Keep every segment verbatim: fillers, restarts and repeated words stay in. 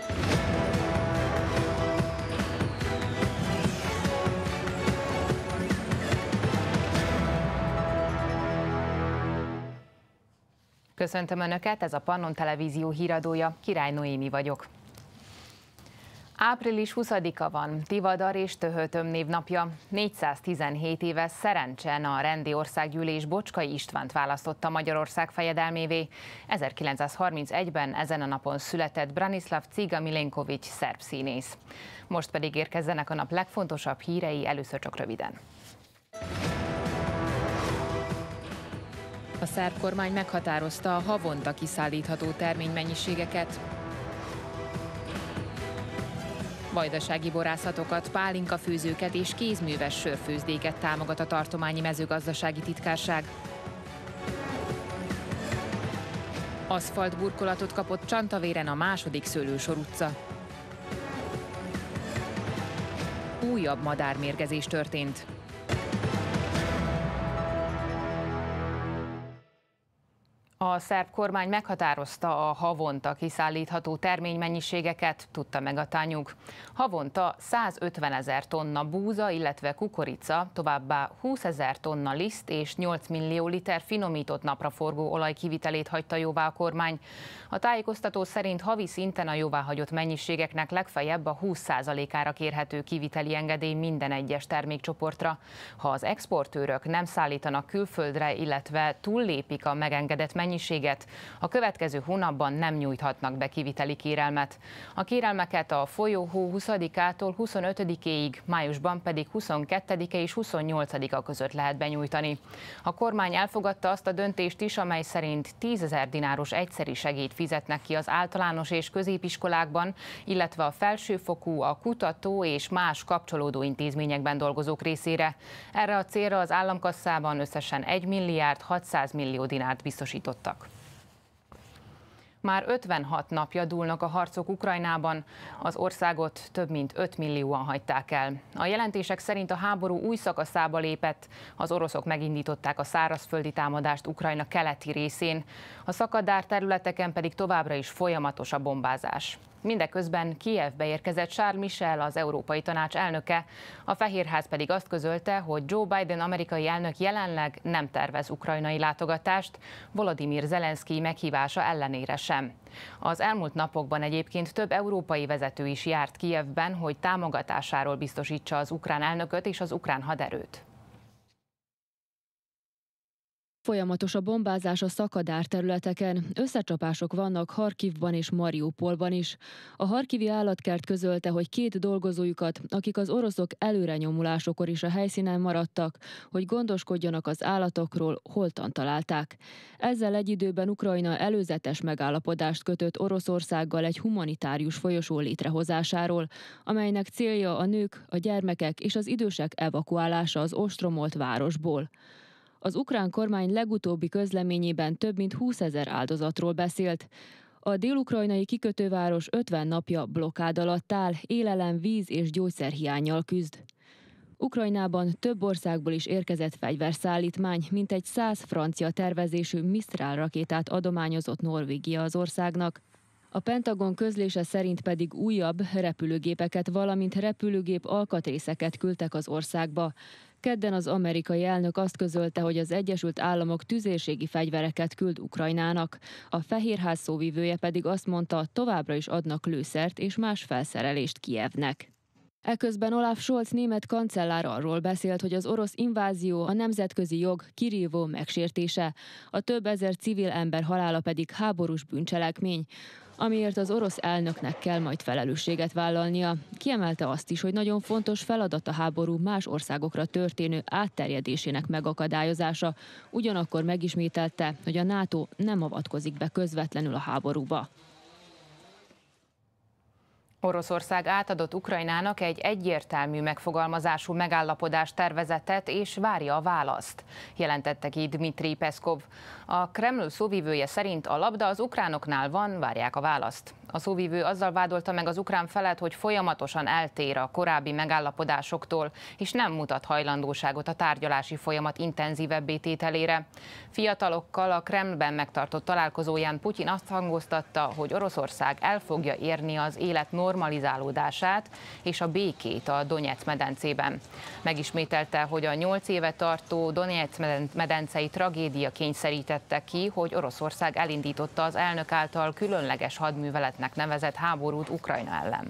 Köszöntöm Önöket, ez a Pannon Televízió híradója, Király Noémi vagyok. április huszadika van, Tivadar és Töhötöm névnapja. négyszáztizenhét éve Szerencsen a rendi országgyűlés Bocskai Istvánt választotta Magyarország fejedelmévé. ezerkilencszázharmincegyben ezen a napon született Branislav Ciga Milenković szerb színész. Most pedig érkezzenek a nap legfontosabb hírei, először csak röviden. A szerb kormány meghatározta a havonta kiszállítható terménymennyiségeket. Vajdasági borászatokat, pálinkafőzőket és kézműves sörfőzdéket támogat a tartományi mezőgazdasági titkárság. Aszfaltburkolatot kapott Csantavéren a második Szőlősor utca. Újabb madármérgezés történt. A szerb kormány meghatározta a havonta kiszállítható terménymennyiségeket, tudta meg a Tanyug. Havonta százötvenezer tonna búza, illetve kukorica, továbbá húszezer tonna liszt és nyolc millió liter finomított napraforgó olaj kivitelét hagyta jóvá a kormány. A tájékoztató szerint havi szinten a jóváhagyott mennyiségeknek legfeljebb a húsz százalékára kérhető kiviteli engedély minden egyes termékcsoportra. Ha az exportőrök nem szállítanak külföldre, illetve túllépik a megengedett mennyiséget, a következő hónapban nem nyújthatnak be kiviteli kérelmet. A kérelmeket a folyóhó huszadikától huszonötödikéig, májusban pedig huszonkettedike és huszonnyolcadika között lehet benyújtani. A kormány elfogadta azt a döntést is, amely szerint tízezer dináros egyszeri segélyt fizetnek ki az általános és középiskolákban, illetve a felsőfokú, a kutató és más kapcsolódó intézményekben dolgozók részére. Erre a célra az államkasszában összesen egy milliárd hatszáz millió dinárt biztosítottak. Már ötvenhat napja dúlnak a harcok Ukrajnában, az országot több mint öt millióan hagyták el. A jelentések szerint a háború új szakaszába lépett, az oroszok megindították a szárazföldi támadást Ukrajna keleti részén, a szakadár területeken pedig továbbra is folyamatos a bombázás. Mindeközben Kijevbe érkezett Charles Michel, az Európai Tanács elnöke, a Fehérház pedig azt közölte, hogy Joe Biden amerikai elnök jelenleg nem tervez ukrajnai látogatást, Volodymyr Zelenszkij meghívása ellenére sem. Az elmúlt napokban egyébként több európai vezető is járt Kijevben, hogy támogatásáról biztosítsa az ukrán elnököt és az ukrán haderőt. Folyamatos a bombázás a szakadár területeken, összecsapások vannak Harkivban és Mariupolban is. A harkivi állatkert közölte, hogy két dolgozójukat, akik az oroszok előrenyomulásokor is a helyszínen maradtak, hogy gondoskodjanak az állatokról, holtan találták. Ezzel egy időben Ukrajna előzetes megállapodást kötött Oroszországgal egy humanitárius folyosó létrehozásáról, amelynek célja a nők, a gyermekek és az idősek evakuálása az ostromolt városból. Az ukrán kormány legutóbbi közleményében több mint húszezer áldozatról beszélt. A dél-ukrajnai kikötőváros ötven napja blokkád alatt áll, élelem, víz és gyógyszerhiánnyal küzd. Ukrajnában több országból is érkezett fegyverszállítmány, mintegy száz francia tervezésű Mistral rakétát adományozott Norvégia az országnak. A Pentagon közlése szerint pedig újabb repülőgépeket, valamint repülőgép alkatrészeket küldtek az országba. Kedden az amerikai elnök azt közölte, hogy az Egyesült Államok tüzérségi fegyvereket küld Ukrajnának. A Fehérház szóvivője pedig azt mondta, továbbra is adnak lőszert és más felszerelést Kijevnek. Eközben Olaf Scholz német kancellár arról beszélt, hogy az orosz invázió a nemzetközi jog kirívó megsértése, a több ezer civil ember halála pedig háborús bűncselekmény, amiért az orosz elnöknek kell majd felelősséget vállalnia. Kiemelte azt is, hogy nagyon fontos feladat a háború más országokra történő átterjedésének megakadályozása, ugyanakkor megismételte, hogy a NATO nem avatkozik be közvetlenül a háborúba. Oroszország átadott Ukrajnának egy egyértelmű megfogalmazású megállapodás tervezetet, és várja a választ, jelentette ki Dmitrij Peszkov. A Kreml szóvivője szerint a labda az ukránoknál van, várják a választ. A szóvivő azzal vádolta meg az ukrán felet, hogy folyamatosan eltér a korábbi megállapodásoktól, és nem mutat hajlandóságot a tárgyalási folyamat intenzívebbé tételére. Fiatalokkal a Kremlben megtartott találkozóján Putyin azt hangoztatta, hogy Oroszország el fogja érni az élet normalizálódását és a békét a Donetsz medencében. Megismételte, hogy a nyolc éve tartó Donetsz medencei tragédia kényszerítette ki, hogy Oroszország elindította az elnök által különleges hadműveletnek nevezett háborút Ukrajna ellen.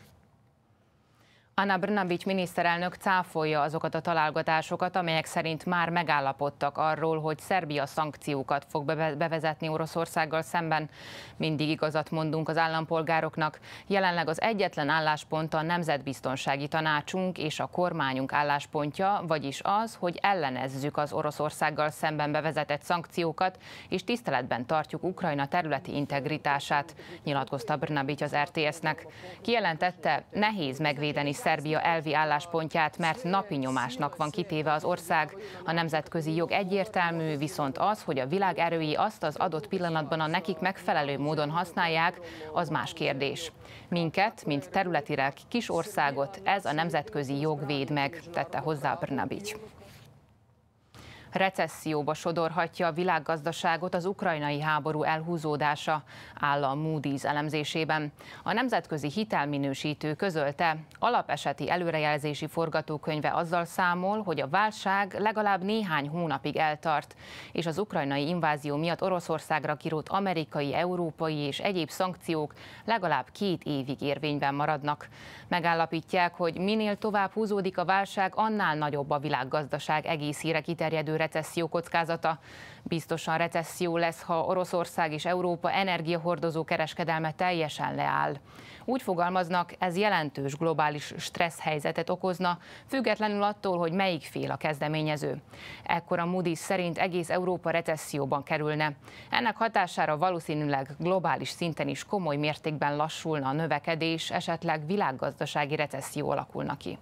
Ana Brnabić miniszterelnök cáfolja azokat a találgatásokat, amelyek szerint már megállapodtak arról, hogy Szerbia szankciókat fog bevezetni Oroszországgal szemben. Mindig igazat mondunk az állampolgároknak. Jelenleg az egyetlen álláspont a Nemzetbiztonsági Tanácsunk és a kormányunk álláspontja, vagyis az, hogy ellenezzük az Oroszországgal szemben bevezetett szankciókat, és tiszteletben tartjuk Ukrajna területi integritását, nyilatkozta Brnabić az er té es-nek. Kijelentette, nehéz megvédeni Szerbia elvi álláspontját, mert napi nyomásnak van kitéve az ország. A nemzetközi jog egyértelmű, viszont az, hogy a világ erői azt az adott pillanatban a nekik megfelelő módon használják, az más kérdés. Minket, mint területileg kis országot, ez a nemzetközi jog véd meg, tette hozzá Brnabić. Recesszióba sodorhatja a világgazdaságot az ukrajnai háború elhúzódása, áll a Moody's elemzésében. A nemzetközi hitelminősítő közölte, alapeseti előrejelzési forgatókönyve azzal számol, hogy a válság legalább néhány hónapig eltart, és az ukrajnai invázió miatt Oroszországra kirótt amerikai, európai és egyéb szankciók legalább két évig érvényben maradnak. Megállapítják, hogy minél tovább húzódik a válság, annál nagyobb a világgazdaság egészére kiterjedő recesszió kockázata. Biztosan recesszió lesz, ha Oroszország és Európa energiahordozó kereskedelme teljesen leáll. Úgy fogalmaznak, ez jelentős globális stressz helyzetet okozna, függetlenül attól, hogy melyik fél a kezdeményező. Ekkor a Moody's szerint egész Európa recesszióban kerülne. Ennek hatására valószínűleg globális szinten is komoly mértékben lassulna a növekedés, esetleg világgazdasági recesszió alakulna ki.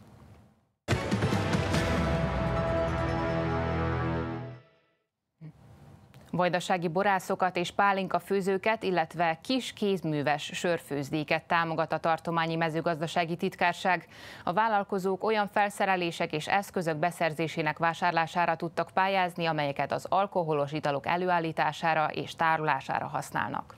Vajdasági borászokat és pálinkafőzőket, illetve kis kézműves sörfőzdéket támogat a tartományi mezőgazdasági titkárság. A vállalkozók olyan felszerelések és eszközök beszerzésének vásárlására tudtak pályázni, amelyeket az alkoholos italok előállítására és tárolására használnak.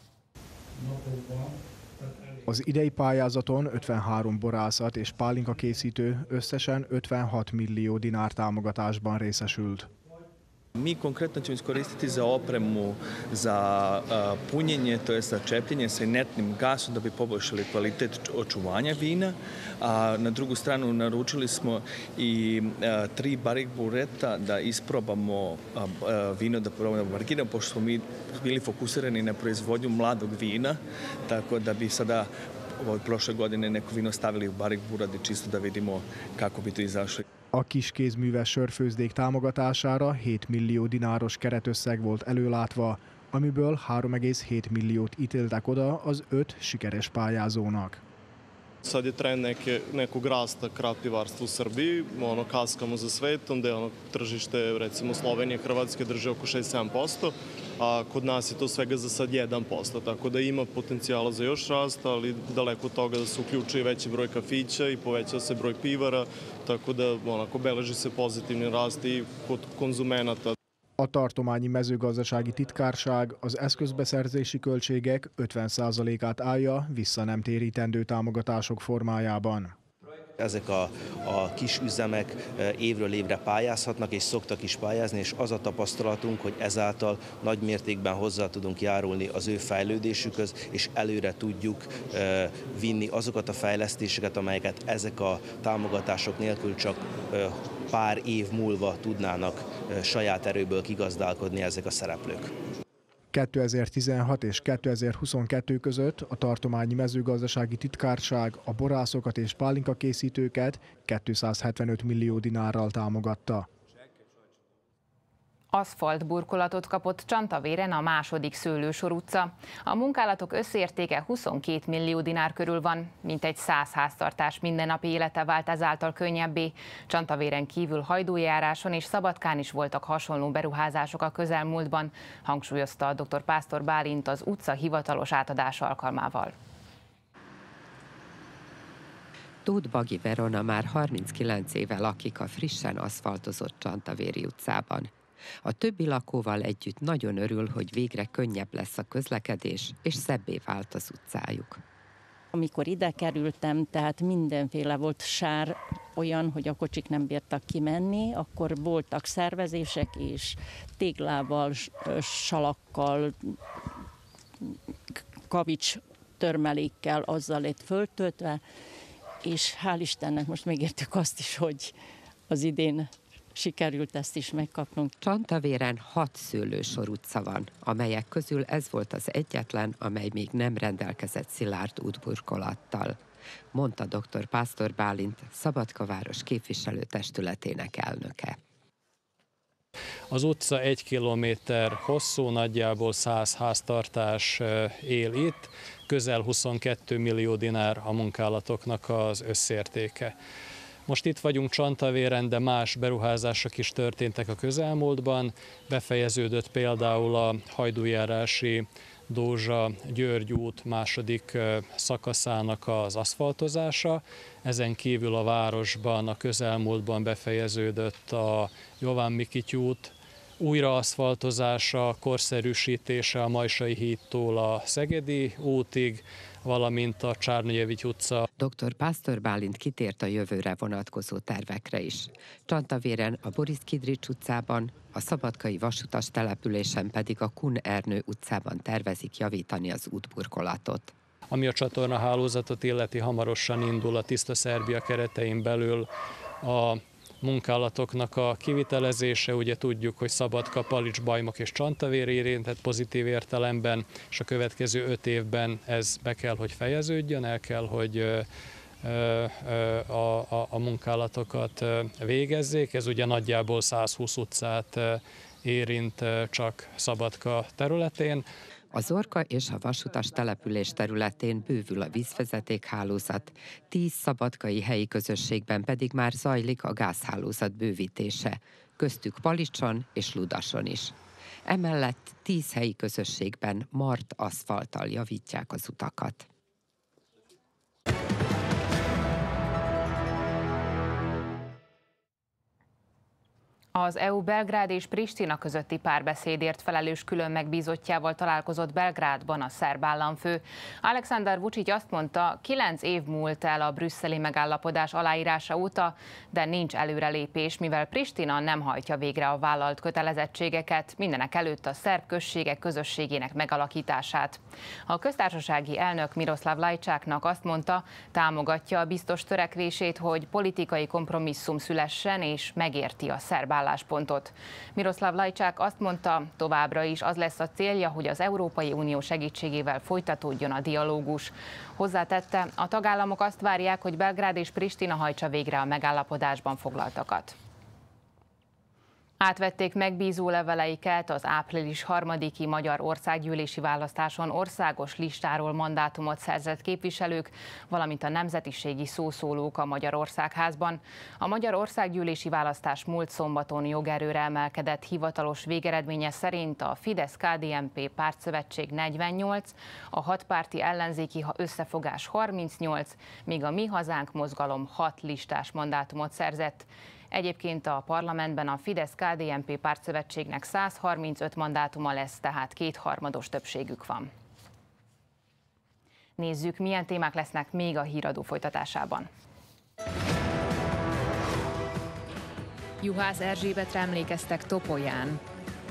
Az idei pályázaton ötvenhárom borászat és pálinkakészítő összesen ötvenhat millió dinár támogatásban részesült. Mi konkretno ćemo iskoristiti za opremu za punjenje, to je za čepljenje sa inertnim gasom da bi poboljšali kvalitet očuvanja vina. A na drugu stranu naručili smo i tri barik bureta da isprobamo vino, da probamo markiramo, pošto smo mi bili fokusirani na proizvodnju mladog vina, tako da bi sada od prošle godine neko vino stavili u barik buradi čisto da vidimo kako bi to izašlo. A kiskézműves sörfőzdék támogatására hét millió dináros keretösszeg volt előlátva, amiből három egész hét milliót ítéltek oda az öt sikeres pályázónak. Sad je trend neke, nekog rasta krapivarstva u Srbiji, ono kaskamo za svetom, da je ono tržište, recimo Slovenije, Hrvatske drže oko šest do sedam posto, a kod nas je to svega za sad jedan posto, tako da ima potencijala za još rast, ali daleko od toga da se uključuje veći broj kafića i povećao se broj pivara, tako da onako beleži se pozitivni rast i kod konzumenata. A tartományi mezőgazdasági titkárság az eszközbeszerzési költségek ötven százalékát állja vissza nem térítendő támogatások formájában. Ezek a, a kis üzemek évről évre pályázhatnak, és szoktak is pályázni, és az a tapasztalatunk, hogy ezáltal nagy mértékben hozzá tudunk járulni az ő fejlődésükhöz, és előre tudjuk vinni azokat a fejlesztéseket, amelyeket ezek a támogatások nélkül csak pár év múlva tudnának saját erőből kigazdálkodni ezek a szereplők. kétezer-tizenhat és kétezer-huszonkettő között a tartományi mezőgazdasági titkárság a borászokat és pálinkakészítőket kétszázhetvenöt millió dinárral támogatta. Aszfaltburkolatot kapott Csantavéren a második Szőlősor utca. A munkálatok összértéke huszonkét millió dinár körül van, mintegy száz háztartás mindennapi élete vált ezáltal könnyebbé. Csantavéren kívül Hajdújáráson és Szabadkán is voltak hasonló beruházások a közelmúltban, hangsúlyozta dr. Pásztor Bálint az utca hivatalos átadása alkalmával. Tóth Bagi Verona már harminckilenc éve lakik a frissen aszfaltozott Csantavéri utcában. A többi lakóval együtt nagyon örül, hogy végre könnyebb lesz a közlekedés, és szebbé vált az utcájuk. Amikor ide kerültem, tehát mindenféle volt sár, olyan, hogy a kocsik nem bírtak kimenni, akkor voltak szervezések és téglával, salakkal, kavics törmelékkel azzal lett föltöltve, és hál' Istennek most megértük azt is, hogy az idén sikerült ezt is megkapnunk. Csantavéren hat Szőlősor utca van, amelyek közül ez volt az egyetlen, amely még nem rendelkezett szilárd útburkolattal, mondta dr. Pásztor Bálint, Szabadka város képviselőtestületének elnöke. Az utca egy kilométer hosszú, nagyjából száz háztartás él itt, közel huszonkettő millió dinár a munkálatoknak az összértéke. Most itt vagyunk Csantavéren, de más beruházások is történtek a közelmúltban. Befejeződött például a hajdújárási Dózsa-György út második szakaszának az aszfaltozása. Ezen kívül a városban a közelmúltban befejeződött a Jován Mikity út újraaszfaltozása, korszerűsítése a Majsai hídtól a Szegedi útig, valamint a Csárnagyevics utca. dr. Pásztor Bálint kitért a jövőre vonatkozó tervekre is. Csantavéren a Boris Kidrics utcában, a szabadkai vasutas településen pedig a Kun Ernő utcában tervezik javítani az útburkolatot. Ami a csatornahálózatot illeti, hamarosan indul a Tiszta Szerbia keretein belül a munkálatoknak a kivitelezése. Ugye tudjuk, hogy Szabadka, Palics, Bajmok és Csantavér érintett pozitív értelemben, és a következő öt évben ez be kell, hogy fejeződjön, el kell, hogy a, a, a munkálatokat végezzék. Ez ugye nagyjából százhúsz utcát érint csak Szabadka területén. A Zorka és a vasutas település területén bővül a vízvezetékhálózat, tíz szabadkai helyi közösségben pedig már zajlik a gázhálózat bővítése, köztük Palicson és Ludason is. Emellett tíz helyi közösségben mart aszfalttal javítják az utakat. Az é u Belgrád és Pristina közötti párbeszédért felelős külön megbízottjával találkozott Belgrádban a szerb államfő. Aleksandar Vučić azt mondta, kilenc év múlt el a brüsszeli megállapodás aláírása óta, de nincs előrelépés, mivel Pristina nem hajtja végre a vállalt kötelezettségeket, mindenek előtt a szerb községek közösségének megalakítását. A köztársasági elnök Miroslav Lajčáknak azt mondta, támogatja a biztos törekvését, hogy politikai kompromisszum szülessen és megérti a szerb álláspontot. Miroslav Lajčák azt mondta, továbbra is az lesz a célja, hogy az Európai Unió segítségével folytatódjon a dialógus. Hozzátette, a tagállamok azt várják, hogy Belgrád és Pristina hajtsa végre a megállapodásban foglaltakat. Átvették megbízó leveleiket az április harmadiki magyar országgyűlési választáson országos listáról mandátumot szerzett képviselők, valamint a nemzetiségi szószólók a Magyar Országházban. A Magyar Országgyűlési választás múlt szombaton jogerőre emelkedett, hivatalos végeredménye szerint a Fidesz-ká dé en pé pártszövetség negyvennyolc, a hatpárti ellenzéki összefogás harmincnyolc, míg a Mi Hazánk mozgalom hat listás mandátumot szerzett. Egyébként a parlamentben a Fidesz-ká dé en pé pártszövetségnek száz harmincöt mandátuma lesz, tehát kétharmados többségük van. Nézzük, milyen témák lesznek még a híradó folytatásában. Juhász Erzsébetre emlékeztek Topolyán.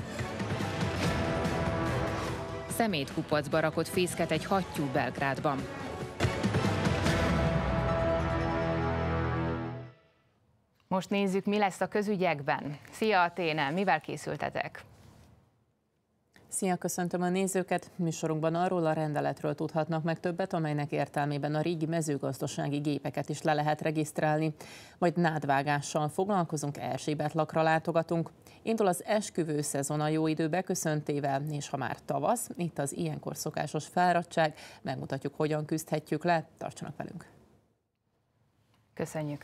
Szemétkupacba rakott fészket egy hattyú Belgrádban. Most nézzük, mi lesz a közügyekben. Szia Athéne, mivel készültetek? Szia, köszöntöm a nézőket! Műsorunkban arról a rendeletről tudhatnak meg többet, amelynek értelmében a régi mezőgazdasági gépeket is le lehet regisztrálni. Majd nádvágással foglalkozunk, Erzsébet lakra látogatunk. Indul az esküvő szezon a jó idő beköszöntével, és ha már tavasz, itt az ilyenkor szokásos fáradtság, megmutatjuk, hogyan küzdhetjük le. Tartsanak velünk! Köszönjük!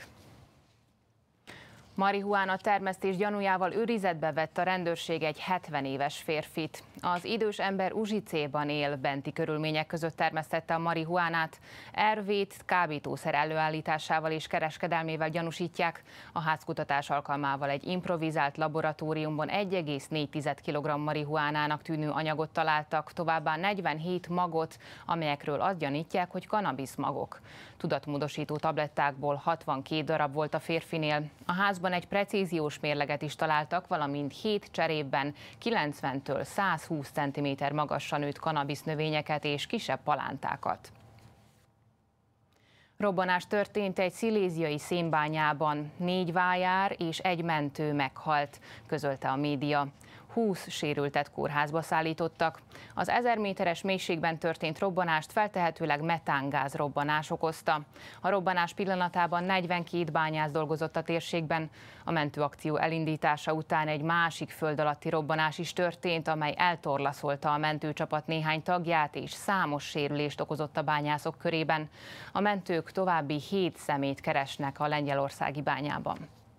Marihuána termesztés gyanújával őrizetbe vett a rendőrség egy hetven éves férfit. Az idős ember Uzsicéban él, benti körülmények között termesztette a marihuánát. Ervét kábítószer előállításával és kereskedelmével gyanúsítják. A házkutatás alkalmával egy improvizált laboratóriumban egy egész négy kilogramm marihuánának tűnő anyagot találtak, továbbá negyvenhét magot, amelyekről azt gyanítják, hogy kannabisz magok. Tudatmódosító tablettákból hatvankét darab volt a férfinél. A házban egy precíziós mérleget is találtak, valamint hét cserépben kilencventől százhúsz centiméter magasra nőtt kannabisz növényeket és kisebb palántákat. Robbanás történt egy sziléziai szénbányában. Négy vájár és egy mentő meghalt, közölte a média. húsz sérültet kórházba szállítottak. Az ezer méteres mélységben történt robbanást feltehetőleg metángáz robbanás okozta. A robbanás pillanatában negyvenkét bányász dolgozott a térségben. A mentőakció elindítása után egy másik föld alatti robbanás is történt, amely eltorlaszolta a mentőcsapat néhány tagját és számos sérülést okozott a bányászok körében. A mentők további hét személyt keresnek a lengyelországi bányában.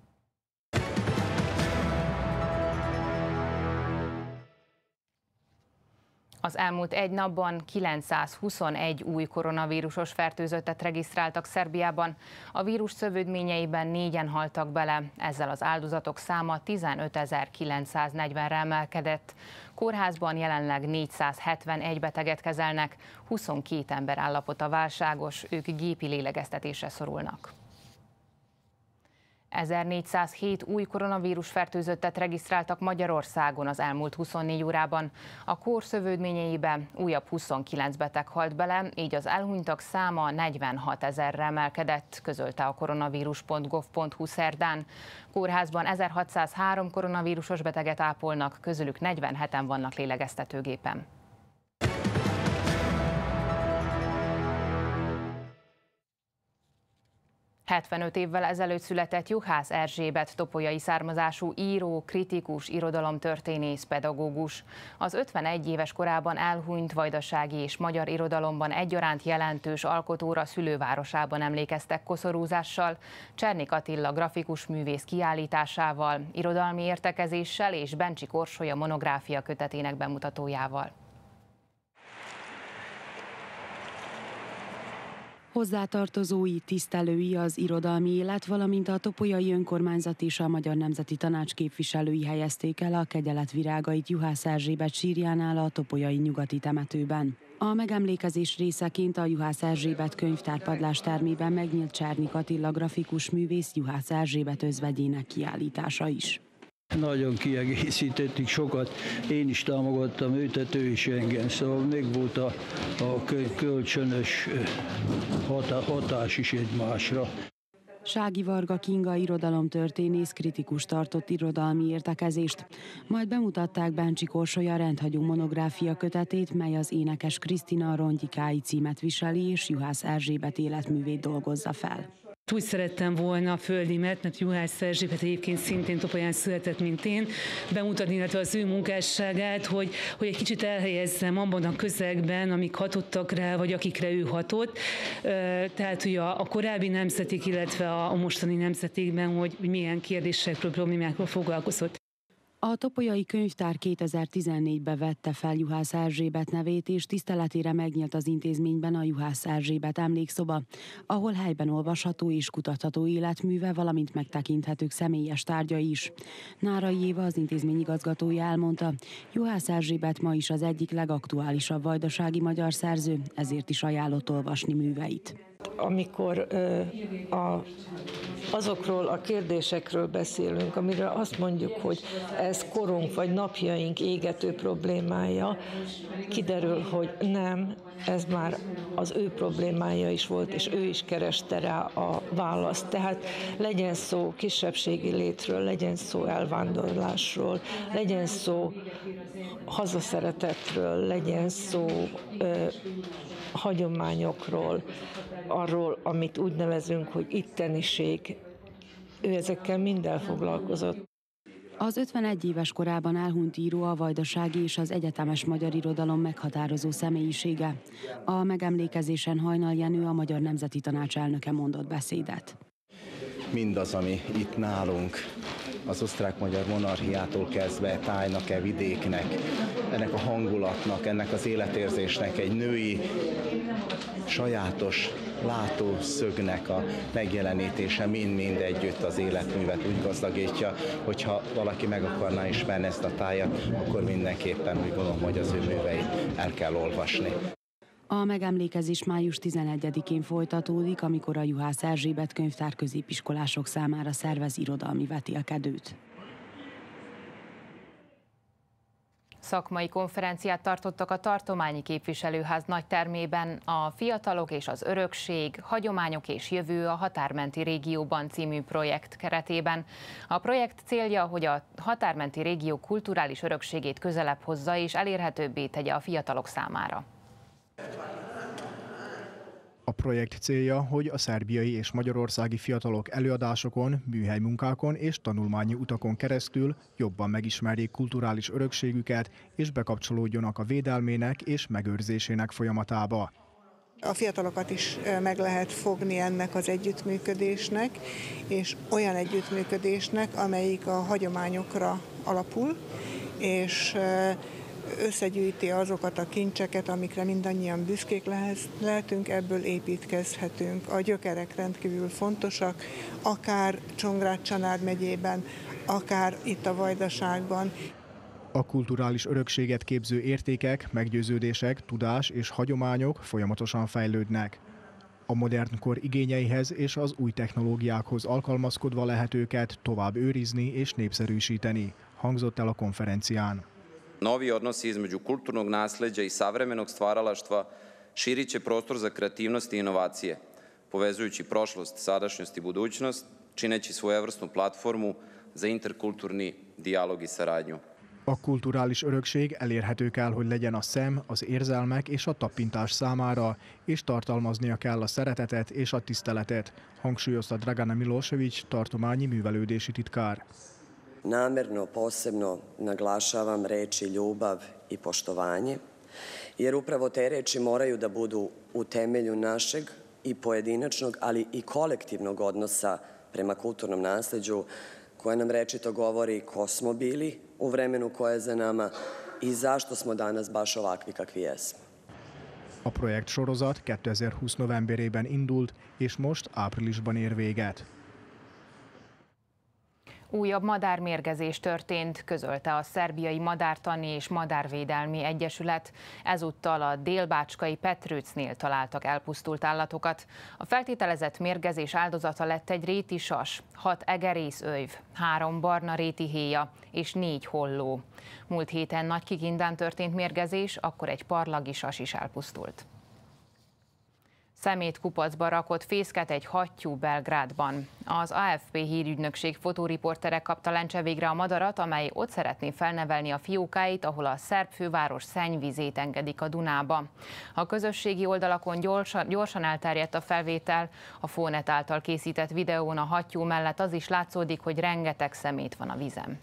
Az elmúlt egy napban kilencszázhuszonegy új koronavírusos fertőzöttet regisztráltak Szerbiában. A vírus szövődményeiben négyen haltak bele, ezzel az áldozatok száma tizenötezer-kilencszáznegyvenre emelkedett. Kórházban jelenleg négyszázhetvenegy beteget kezelnek, huszonkét ember állapota válságos, ők gépi lélegeztetésre szorulnak. ezernégyszázhét új koronavírus fertőzöttet regisztráltak Magyarországon az elmúlt huszonnégy órában. A kór szövődményeibe újabb huszonkilenc beteg halt bele, így az elhunytak száma negyvenhatezerre emelkedett, közölte a koronavírus pont gov pont hu szerdán. Kórházban ezerhatszázhárom koronavírusos beteget ápolnak, közülük negyvenheten vannak lélegeztetőgépen. hetvenöt évvel ezelőtt született Juhász Erzsébet topolyai származású író, kritikus, irodalomtörténész, pedagógus. Az ötvenegy éves korában elhunyt vajdasági és magyar irodalomban egyaránt jelentős alkotóra szülővárosában emlékeztek koszorúzással, Csernik Attila grafikus művész kiállításával, irodalmi értekezéssel és Bencsik Orsolya monográfia kötetének bemutatójával. Hozzátartozói, tisztelői, az irodalmi élet, valamint a topolyai önkormányzat és a Magyar Nemzeti Tanács képviselői helyezték el a kegyelet virágait Juhász Erzsébet sírjánál a topolyai nyugati temetőben. A megemlékezés részeként a Juhász Erzsébet könyvtár padlástermében megnyílt Csernik Attila grafikus művész Juhász Erzsébet özvegyének kiállítása is. Nagyon kiegészítettük sokat, én is támogattam őt, ő is engem, szóval még volt a, a kölcsönös hatás is egymásra. Sági Varga Kinga irodalomtörténész kritikus tartott irodalmi értekezést, majd bemutatták Bencsik Orsolya rendhagyó monográfia kötetét, mely az énekes Krisztina Rongyikái címet viseli és Juhász Erzsébet életművét dolgozza fel. Úgy szerettem volna a földimet, mert Juhász Erzsébet egyébként szintén Topolyán született, mint én, bemutatni, illetve az ő munkásságát, hogy, hogy egy kicsit elhelyezzem abban a közegben, amik hatottak rá, vagy akikre ő hatott. Tehát, hogy a, a korábbi nemzeték, illetve a, a mostani nemzetékben, hogy, hogy milyen kérdésekről, problémákról foglalkozott. A topolyai könyvtár kétezer-tizennégyben vette fel Juhász Erzsébet nevét, és tiszteletére megnyílt az intézményben a Juhász Erzsébet emlékszoba, ahol helyben olvasható és kutatható életműve, valamint megtekinthetők személyes tárgyai is. Nárai Éva, az intézmény igazgatója elmondta, Juhász Erzsébet ma is az egyik legaktuálisabb vajdasági magyar szerző, ezért is ajánlott olvasni műveit. amikor a, azokról a kérdésekről beszélünk, amire azt mondjuk, hogy ez korunk vagy napjaink égető problémája, kiderül, hogy nem, ez már az ő problémája is volt, és ő is kereste rá a választ. Tehát legyen szó kisebbségi létről, legyen szó elvándorlásról, legyen szó hazaszeretetről, legyen szó ö, hagyományokról, arról, amit úgy nevezünk, hogy itteniség. Ő ezekkel minden foglalkozott. Az ötvenegy éves korában elhunyt író a vajdasági és az egyetemes magyar irodalom meghatározó személyisége. A megemlékezésen Hajnal Jenő, a Magyar Nemzeti Tanács elnöke mondott beszédet. Mindaz, ami itt nálunk, az osztrák-magyar monarchiától kezdve tájnak-e, vidéknek, ennek a hangulatnak, ennek az életérzésnek egy női, sajátos látószögnek a megjelenítése mind-mind együtt az életművet úgy gazdagítja, hogyha valaki meg akarná ismerni ezt a tájat, akkor mindenképpen úgy gondolom, hogy az ő műveit el kell olvasni. A megemlékezés május tizenegyedikén folytatódik, amikor a Juhász Erzsébet könyvtár középiskolások számára szervez irodalmi vetélkedőt. Szakmai konferenciát tartottak a Tartományi Képviselőház nagytermében a Fiatalok és az Örökség, Hagyományok és Jövő a határmenti régióban című projekt keretében. A projekt célja, hogy a határmenti régió kulturális örökségét közelebb hozza és elérhetőbbé tegye a fiatalok számára. A projekt célja, hogy a szerbiai és magyarországi fiatalok előadásokon, műhelymunkákon és tanulmányi utakon keresztül jobban megismerjék kulturális örökségüket és bekapcsolódjanak a védelmének és megőrzésének folyamatába. A fiatalokat is meg lehet fogni ennek az együttműködésnek, és olyan együttműködésnek, amelyik a hagyományokra alapul, és összegyűjti azokat a kincseket, amikre mindannyian büszkék lehetünk, ebből építkezhetünk. A gyökerek rendkívül fontosak, akár Csongrád-Csanád megyében, akár itt a Vajdaságban. A kulturális örökséget képző értékek, meggyőződések, tudás és hagyományok folyamatosan fejlődnek. A modern kor igényeihez és az új technológiákhoz alkalmazkodva lehet őket tovább őrizni és népszerűsíteni, hangzott el a konferencián. Novi odnosi između kulturnog nasleđa i savremenog stvaralaštva širit će prostor za kreativnost i inovacije, povezujući prošlost, sadašnjost i budućnost, čineći svojevrsnu platformu za interkulturni dijalog i saradnju. A kulturális örökség elérhető kell, hogy legyen a szem, az érzelmek és a tapintás számára, és tartalmaznia kell a szeretetet és a tiszteletet, hangsúlyozta Dragana Milošević, tartományi művelődési titkár. Namerno posebno naglašavam reči ljubav i poštovanje, jer upravo te reči moraju da budu u temelju našeg i pojedinačnog, ali i kolektivnog odnosa prema kulturnom nasleđu, koje nam rečito govori ko smo bili u vremenu koje je za nama i zašto smo danas baš ovakvi kakvi jesmo. A projekt sorozat kétezer-húsz novemberében indult, és most áprilisban ér véget. Újabb madármérgezés történt, közölte a Szerbiai Madártani és Madárvédelmi Egyesület. Ezúttal a délbácskai Petrőcnél találtak elpusztult állatokat. A feltételezett mérgezés áldozata lett egy réti sas, hat egerészöjv, három barna réti héja és négy holló. Múlt héten Nagykikindán történt mérgezés, akkor egy parlagi sas is elpusztult. Szemétkupacba rakott fészket egy hattyú Belgrádban. Az á ef pé hírügynökség fotóriportere kapta lencse végre a madarat, amely ott szeretné felnevelni a fiókáit, ahol a szerb főváros szennyvizét engedik a Dunába. A közösségi oldalakon gyorsan, gyorsan elterjedt a felvétel, a Fónet által készített videón a hattyú mellett az is látszódik, hogy rengeteg szemét van a vízen.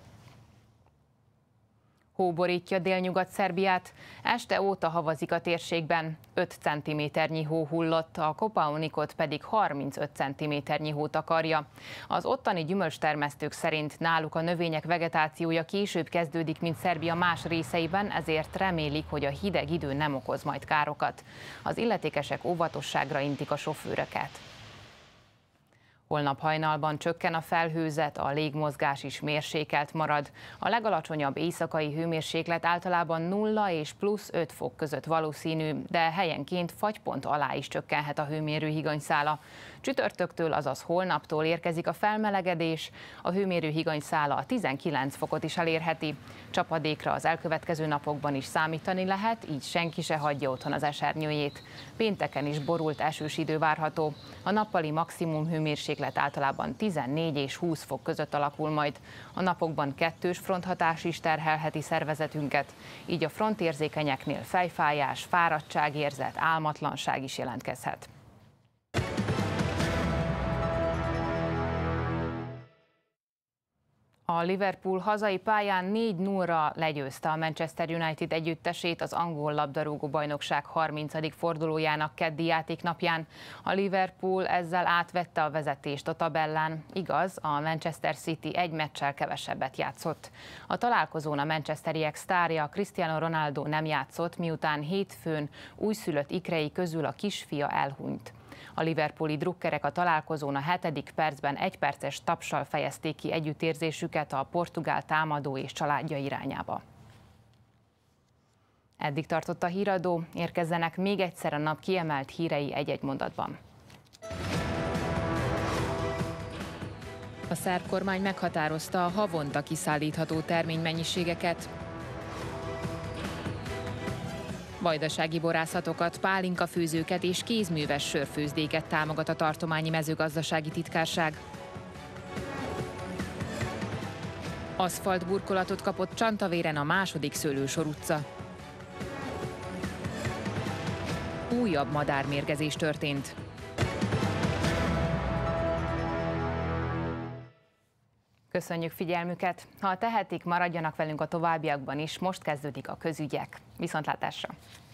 Hó borítja délnyugat-Szerbiát, este óta havazik a térségben, öt centiméternyi hó hullott, a Kopaonikot pedig harmincöt centiméternyi hó takarja. Az ottani gyümölcstermesztők szerint náluk a növények vegetációja később kezdődik, mint Szerbia más részeiben, ezért remélik, hogy a hideg idő nem okoz majd károkat. Az illetékesek óvatosságra intik a sofőröket. Holnap hajnalban csökken a felhőzet, a légmozgás is mérsékelt marad. A legalacsonyabb éjszakai hőmérséklet általában nulla és plusz öt fok között valószínű, de helyenként fagypont alá is csökkenhet a hőmérő higanyszála. Csütörtöktől, azaz holnaptól érkezik a felmelegedés, a hőmérő higanyszála a tizenkilenc fokot is elérheti. Csapadékra az elkövetkező napokban is számítani lehet, így senki se hagyja otthon az esernyőjét. Pénteken is borult esős idő várható. A nappali maximum hőmérséklet általában tizennégy és húsz fok között alakul majd. A napokban kettős fronthatás is terhelheti szervezetünket, így a frontérzékenyeknél fejfájás, fáradtságérzet, álmatlanság is jelentkezhet. A Liverpool hazai pályán négy nullra legyőzte a Manchester United együttesét az angol labdarúgó-bajnokság harmincadik fordulójának keddi játéknapján. A Liverpool ezzel átvette a vezetést a tabellán. Igaz, a Manchester City egy meccsel kevesebbet játszott. A találkozón a manchesteriek sztárja Cristiano Ronaldo nem játszott, miután hétfőn újszülött ikrei közül a kisfia elhunyt. A liverpooli drukkerek a találkozón a hetedik percben egyperces tapssal fejezték ki együttérzésüket a portugál támadó és családja irányába. Eddig tartott a híradó, érkezzenek még egyszer a nap kiemelt hírei egy-egy mondatban. A szerb kormány meghatározta a havonta kiszállítható terménymennyiségeket. Vajdasági borászatokat, pálinkafőzőket és kézműves sörfőzdéket támogat a tartományi mezőgazdasági titkárság. Aszfaltburkolatot kapott Csantavéren a második Szőlősor utca. Újabb madármérgezés történt. Köszönjük figyelmüket! Ha tehetik, maradjanak velünk a továbbiakban is, most kezdődik a közügyek. Viszontlátásra!